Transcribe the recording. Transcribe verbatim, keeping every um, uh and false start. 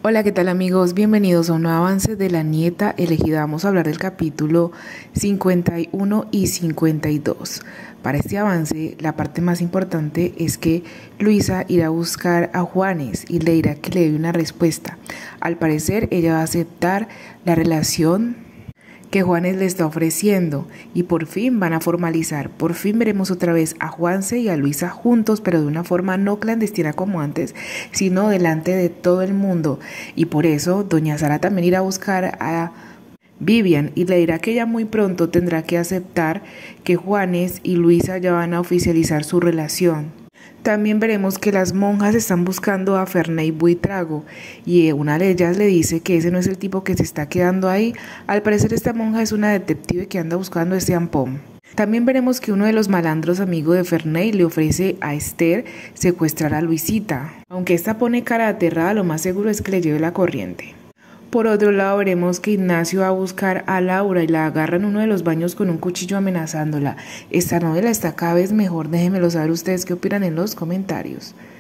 Hola, ¿qué tal amigos? Bienvenidos a un nuevo avance de La Nieta Elegida. Vamos a hablar del capítulo cincuenta y uno y cincuenta y dos. Para este avance, la parte más importante es que Luisa irá a buscar a Juanes y le dirá que le dé una respuesta. Al parecer, ella va a aceptar la relación que Juanes le está ofreciendo y por fin van a formalizar. Por fin veremos otra vez a Juanse y a Luisa juntos, pero de una forma no clandestina como antes, sino delante de todo el mundo. Y por eso doña Sara también irá a buscar a Vivian y le dirá que ella muy pronto tendrá que aceptar que Juanes y Luisa ya van a oficializar su relación. También veremos que las monjas están buscando a Ferney Buitrago y una de ellas le dice que ese no es el tipo que se está quedando ahí. Al parecer esta monja es una detective que anda buscando a este Ampón. También veremos que uno de los malandros amigos de Ferney le ofrece a Esther secuestrar a Luisita. Aunque esta pone cara aterrada, lo más seguro es que le lleve la corriente. Por otro lado, veremos que Ignacio va a buscar a Laura y la agarra en uno de los baños con un cuchillo amenazándola. Esta novela está cada vez mejor, déjenmelo saber ustedes qué opinan en los comentarios.